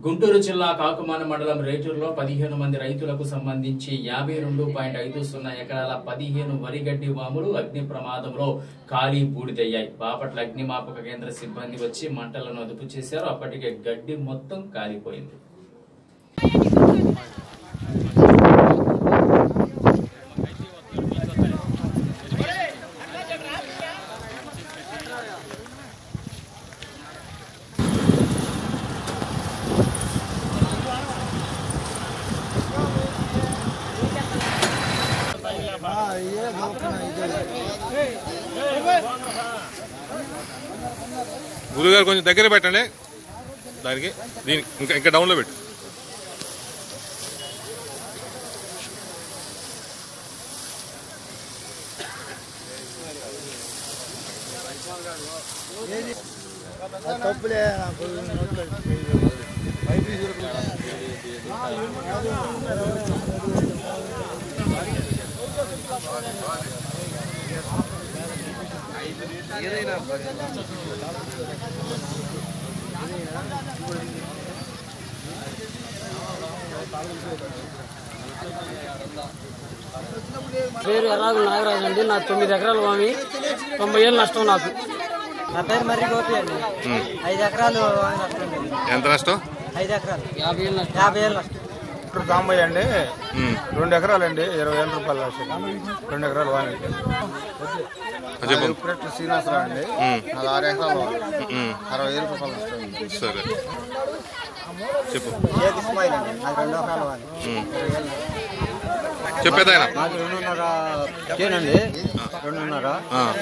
గుంటూరు జిల్లా కాకుమాన మండలం రేటూరులో 15 మంది రైతులకు సంబంధించి 52.50 ఎకరాల 15 వరిగడ్డి వాములు అగ్ని ప్రమాదంలో కాలి బూడిదయ్యాయి. బాపట్ల అగ్నిమాపక కేంద్ర సిబ్బంది వచ్చి మంటలను అదుపు చేశారు. అప్పటికే గడ్డి మొత్తం కాలిపోయింది. గురుగారు కొంచెం దగ్గర పెట్టండి. దానికి దీనికి ఇంకా డౌన్లో పెట్టు. పేరు ఎర్రాగుల నాగరాజు అండి. నాకు 9 ఎకరాలు వామి, 90 ఏళ్ళు నష్టం. నాకు నా పేరు మర్రి గోపి అండి. 5 ఎకరాలు నష్టం. ఎంత నష్టం? 5 ఎకరాలు 50 ఏళ్ళు నష్టం. ఇప్పుడు సాంబయ్య అండి, 2 ఎకరాలండి, 20,000 రూపాయలు నష్టం. 2 ఎకరాలు వామి. ఇప్పుడు శ్రీనివాసరావు అండి, నాకు 6 ఎకరాలు 60,000 రూపాయలు నష్టం. సరే చెప్పు. ఇస్మాయిల్ అండి, నాకు 2 ఎకరాలు వామి. చెప్పేదాయన నాకు 2.5 చేనండి, 2.5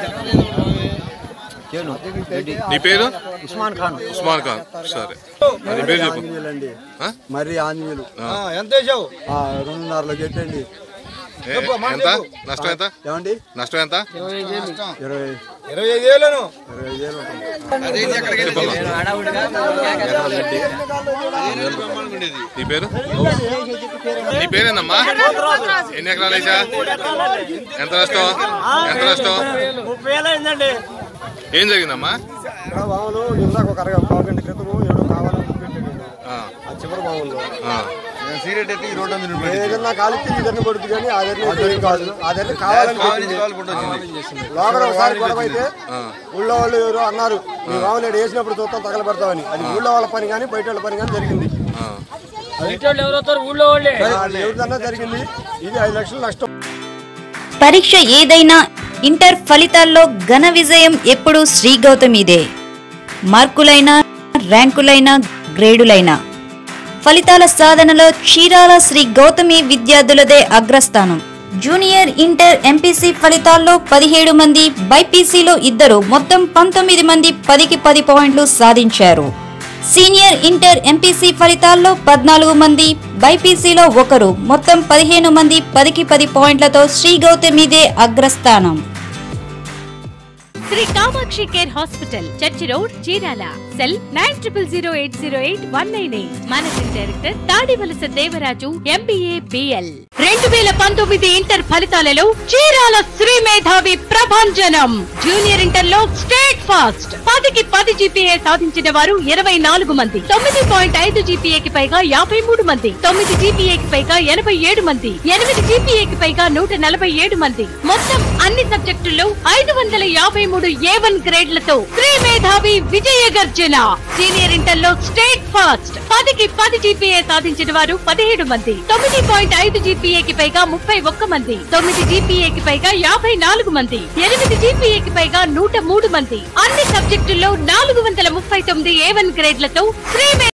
చేను. నీ పేరు? ఉస్మాన్ ఖాన్. ఉస్మాన్ ఖాన్. సరే నీ పేరు చెప్పు. మరి ఆంజనేయులు ఎంత వేసావు? 2.5 చెట్టండి. ఎంత నష్టం? ఎంత ఏమండి నష్టం? ఎంత? 25,000. నీ పేరు? నీ పేరేందమ్మా? ఎన్ని ఎకరాలు వేసా? ఎంత నష్టం? ఎంత నష్టం? 30,000 అయిందండి. ఏం జరిగిందమ్మా? బావులు ఇందాక ఒక 1.5 గంట క్రితం ఏదో కావాలని ఆ చివరి బావుల్లో ఏదన్నా కాలిస్తే ఇదన్నా పడుతుంది, కానీ అదన్నీ కాదు. అదన్నీ కావాలని లోపల ఒకసారి గొడవ అయితే ఊళ్ళో వాళ్ళు ఎవరో అన్నారు, మీ బావులు వేసినప్పుడు చూస్తాం తగలబెడతామని. అది ఊళ్ళో వాళ్ళ పని కానీ బయట వాళ్ళ పని కానీ జరిగింది. ఎవరిదన్నా జరిగింది. ఇది 5 లక్షలు నష్టం. పరీక్ష ఏదైనా ఇంటర్ ఫలితాల్లో ఘన విజయం ఎప్పుడూ శ్రీ గౌతమిదే. మార్కులైనా, ర్యాంకులైనా, గ్రేడులైనా ఫలితాల సాధనలో చీరాల శ్రీ గౌతమి విద్యార్థులదే అగ్రస్థానం. జూనియర్ ఇంటర్ ఎంపీసీ ఫలితాల్లో 17 మంది, బైపీసీలో 2, మొత్తం 19 మంది 10కి 10 పాయింట్లు సాధించారు. సీనియర్ ఇంటర్ ఎంపీసీ ఫలితాల్లో 14 మంది, బైపీసీలో 1, మొత్తం 15 మంది 10కి 10 పాయింట్లతో శ్రీ గౌతమిదే అగ్రస్థానం. Sri Kamakshi care hospital, church road, Chirala. Cell 9008088198. Managing director Tadivalasa Devaraju, MBA, BL. 2019 inter ఫలితాలలో చీరాల శ్రీ మేధావి ప్రభంజనం. జూనియర్ ఇంటర్ లో స్టేట్ ఫాస్ట్ 10కి 10 GPA సాధించిన వారు 24 మంది, 9.5 GPA కి పైగా 53 మంది, 9 GPA కి పైగా 87 మంది, 8 GPA కి పైగా 147 మంది. మొత్తం అన్ని సబ్జెక్టుల్లో 553 A1 గ్రేడ్లతో శ్రీ మేధావి విజయ గర్జన. సీనియర్ ఇంటర్ లో స్టేట్ ఫాస్ట్ 10కి 10 GPA సాధించిన వారు 17 మంది, 9.5 GPA కి పైగా 31 మంది, 9 GPA కి పైగా 54 మంది, 8 GPA కి పైగా 103 మంది. అన్ని సబ్జెక్టుల్లో 439 A1 గ్రేడ్లతో శ్రీ